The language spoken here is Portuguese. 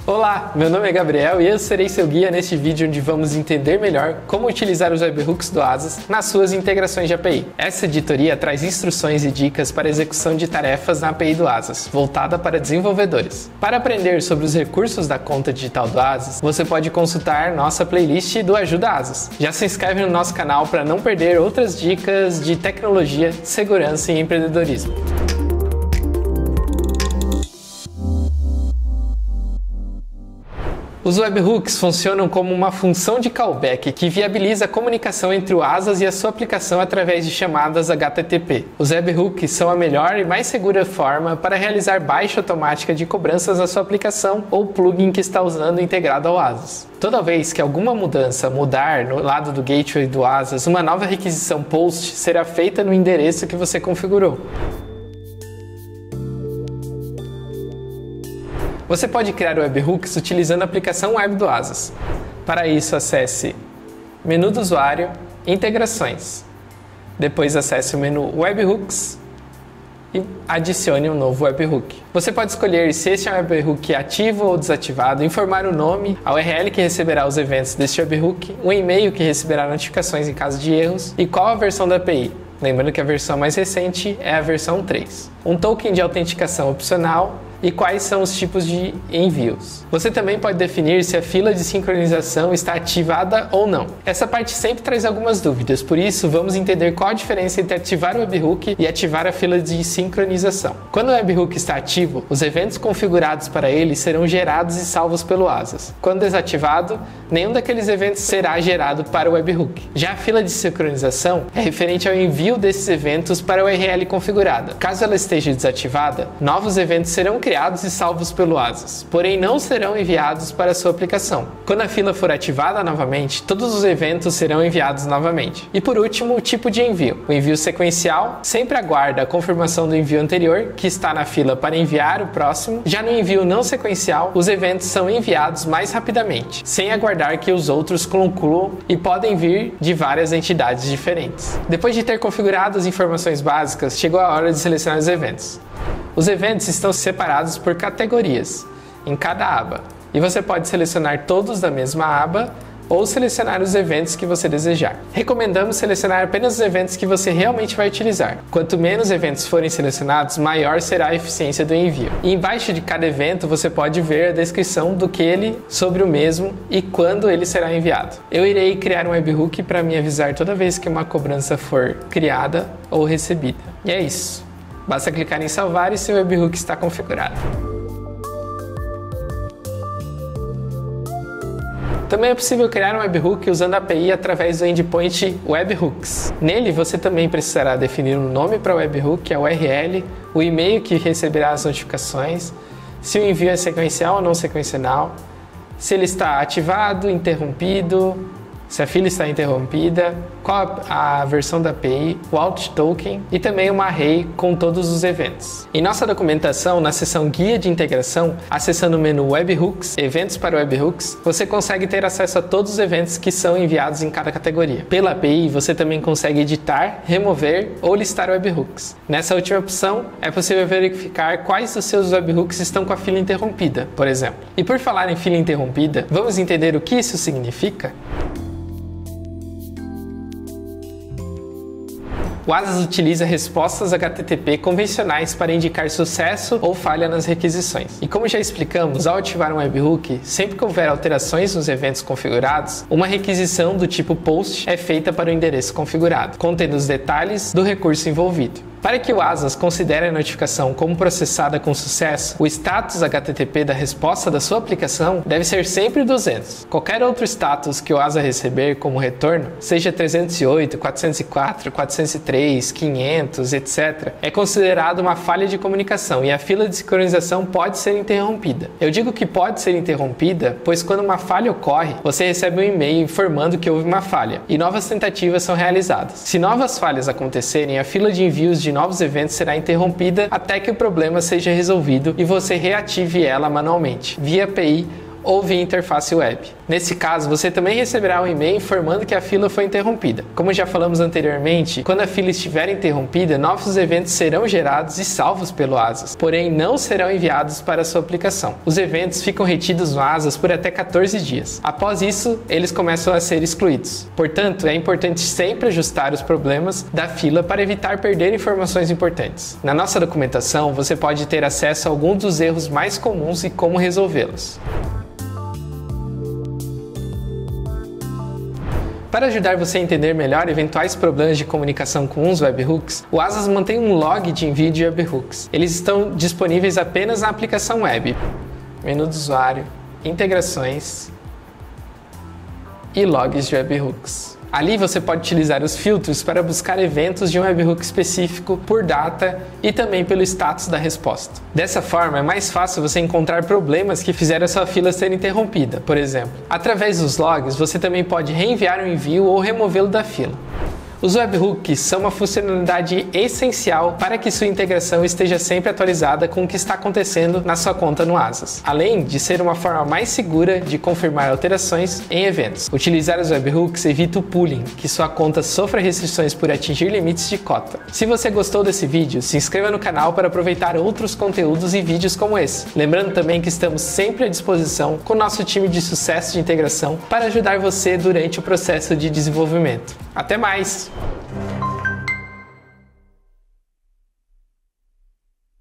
Olá, meu nome é Gabriel e eu serei seu guia neste vídeo onde vamos entender melhor como utilizar os webhooks do Asas nas suas integrações de API. Essa editoria traz instruções e dicas para a execução de tarefas na API do Asas, voltada para desenvolvedores. Para aprender sobre os recursos da conta digital do Asas, você pode consultar nossa playlist do Ajuda Asas. Já se inscreve no nosso canal para não perder outras dicas de tecnologia, segurança e empreendedorismo. Os webhooks funcionam como uma função de callback que viabiliza a comunicação entre o Asas e a sua aplicação através de chamadas HTTP. Os webhooks são a melhor e mais segura forma para realizar baixa automática de cobranças na sua aplicação ou plugin que está usando integrado ao Asas. Toda vez que alguma mudança mudar no lado do gateway do Asas, uma nova requisição POST será feita no endereço que você configurou. Você pode criar webhooks utilizando a aplicação web do Asas. Para isso, acesse Menu do Usuário, Integrações. Depois acesse o menu Webhooks e adicione um novo webhook. Você pode escolher se este é um webhook ativo ou desativado, informar o nome, a URL que receberá os eventos deste webhook, um e-mail que receberá notificações em caso de erros e qual a versão da API. Lembrando que a versão mais recente é a versão 3. Um token de autenticação opcional e quais são os tipos de envios. Você também pode definir se a fila de sincronização está ativada ou não. Essa parte sempre traz algumas dúvidas, por isso vamos entender qual a diferença entre ativar o webhook e ativar a fila de sincronização. Quando o webhook está ativo, os eventos configurados para ele serão gerados e salvos pelo Asas. Quando desativado, nenhum daqueles eventos será gerado para o webhook. Já a fila de sincronização é referente ao envio desses eventos para a URL configurada. Caso ela esteja desativada, novos eventos serão criados e salvos pelo Asas, porém não serão enviados para a sua aplicação. Quando a fila for ativada novamente, todos os eventos serão enviados novamente. E por último, o tipo de envio. O envio sequencial sempre aguarda a confirmação do envio anterior, que está na fila para enviar o próximo. Já no envio não sequencial, os eventos são enviados mais rapidamente, sem aguardar que os outros concluam e podem vir de várias entidades diferentes. Depois de ter configurado as informações básicas, chegou a hora de selecionar os eventos. Os eventos estão separados por categorias em cada aba, e você pode selecionar todos da mesma aba ou selecionar os eventos que você desejar. Recomendamos selecionar apenas os eventos que você realmente vai utilizar. Quanto menos eventos forem selecionados, maior será a eficiência do envio. E embaixo de cada evento você pode ver a descrição sobre o mesmo e quando ele será enviado. Eu irei criar um webhook para me avisar toda vez que uma cobrança for criada ou recebida. E é isso. Basta clicar em salvar e seu webhook está configurado. Também é possível criar um webhook usando a API através do endpoint Webhooks. Nele você também precisará definir um nome para o webhook, a URL, o e-mail que receberá as notificações, se o envio é sequencial ou não sequencial, se ele está ativado, interrompido, se a fila está interrompida, qual a versão da API, o alt token e também uma array com todos os eventos. Em nossa documentação, na seção Guia de Integração, acessando o menu Webhooks, Eventos para Webhooks, você consegue ter acesso a todos os eventos que são enviados em cada categoria. Pela API, você também consegue editar, remover ou listar webhooks. Nessa última opção, é possível verificar quais dos seus webhooks estão com a fila interrompida, por exemplo. E por falar em fila interrompida, vamos entender o que isso significa? O Asas utiliza respostas HTTP convencionais para indicar sucesso ou falha nas requisições. E como já explicamos, ao ativar um webhook, sempre que houver alterações nos eventos configurados, uma requisição do tipo POST é feita para o endereço configurado, contendo os detalhes do recurso envolvido. Para que o Asas considere a notificação como processada com sucesso, o status HTTP da resposta da sua aplicação deve ser sempre 200. Qualquer outro status que o Asas receber como retorno, seja 308, 404, 403, 500, etc., é considerado uma falha de comunicação e a fila de sincronização pode ser interrompida. Eu digo que pode ser interrompida, pois quando uma falha ocorre, você recebe um e-mail informando que houve uma falha e novas tentativas são realizadas. Se novas falhas acontecerem, a fila de envios de novos eventos será interrompida até que o problema seja resolvido e você reative ela manualmente, via API ou via interface web. Nesse caso, você também receberá um e-mail informando que a fila foi interrompida. Como já falamos anteriormente, quando a fila estiver interrompida, novos eventos serão gerados e salvos pelo Asas, porém não serão enviados para a sua aplicação. Os eventos ficam retidos no Asas por até 14 dias. Após isso, eles começam a ser excluídos. Portanto, é importante sempre ajustar os problemas da fila para evitar perder informações importantes. Na nossa documentação, você pode ter acesso a alguns dos erros mais comuns e como resolvê-los. Para ajudar você a entender melhor eventuais problemas de comunicação com os webhooks, o Asas mantém um log de envio de webhooks. Eles estão disponíveis apenas na aplicação web. Menu do usuário, integrações e logs de webhooks. Ali você pode utilizar os filtros para buscar eventos de um webhook específico por data e também pelo status da resposta. Dessa forma, é mais fácil você encontrar problemas que fizeram a sua fila ser interrompida, por exemplo. Através dos logs, você também pode reenviar o envio ou removê-lo da fila. Os webhooks são uma funcionalidade essencial para que sua integração esteja sempre atualizada com o que está acontecendo na sua conta no Asas, além de ser uma forma mais segura de confirmar alterações em eventos. Utilizar os webhooks evita o pooling, que sua conta sofra restrições por atingir limites de cota. Se você gostou desse vídeo, se inscreva no canal para aproveitar outros conteúdos e vídeos como esse. Lembrando também que estamos sempre à disposição com nosso time de sucesso de integração para ajudar você durante o processo de desenvolvimento. Até mais!